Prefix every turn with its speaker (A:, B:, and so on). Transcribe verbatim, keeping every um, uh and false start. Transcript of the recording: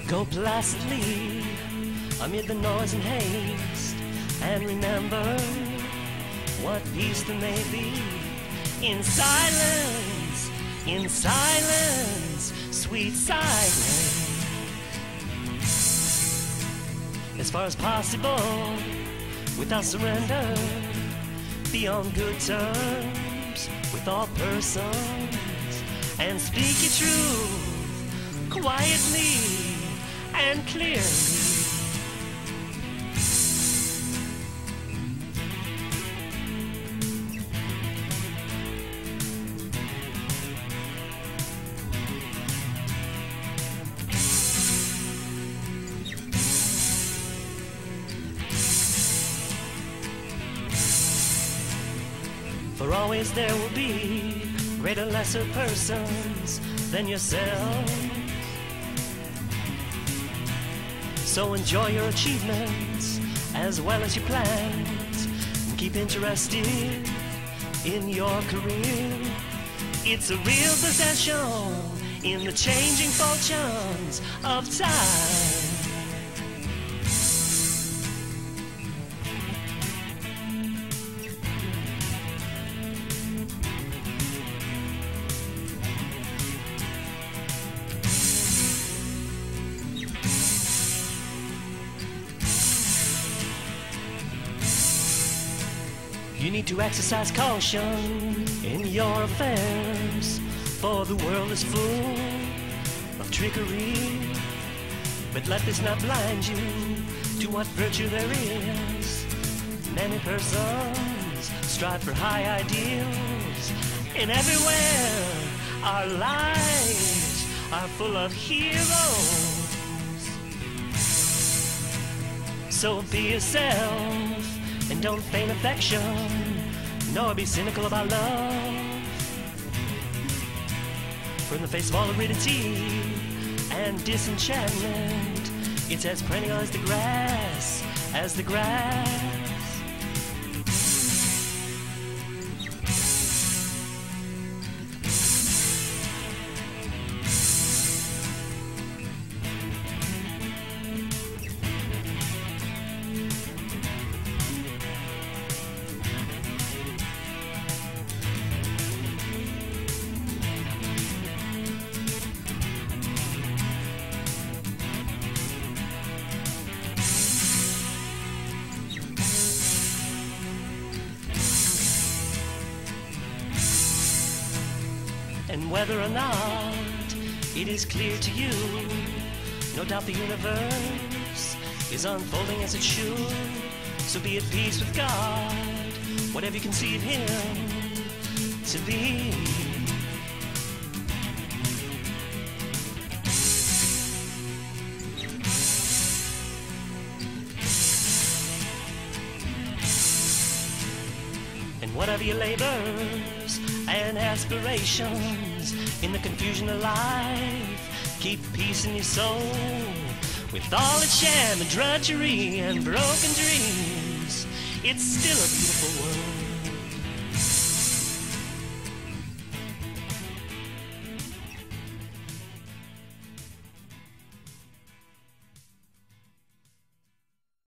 A: Go placidly amid the noise and haste, and remember what peace there may be in silence, in silence, sweet silence. As far as possible, without surrender, be on good terms with all persons, and speak your truth quietly and clearly. For always there will be greater, lesser persons than yourself. So enjoy your achievements as well as your plans, and keep interested in your career. It's a real possession in the changing fortunes of time. You need to exercise caution in your affairs, for the world is full of trickery. But let this not blind you to what virtue there is. Many persons strive for high ideals, and everywhere our lives are full of heroes. So be yourself, and don't feign affection, nor be cynical about love. For in the face of all aridity and disenchantment, it's as perennial as the grass, as the grass. And whether or not it is clear to you, no doubt the universe is unfolding as it should. So be at peace with God, whatever you conceive Him to be. And whatever your labors and aspirations in the confusion of life, keep peace in your soul. With all its sham and drudgery and broken dreams, it's still a beautiful world.